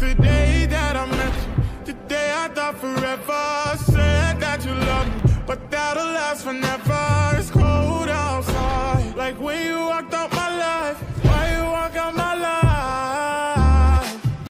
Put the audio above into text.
the day that I met you, the day I thought forever. Said that you love me, but that'll last forever.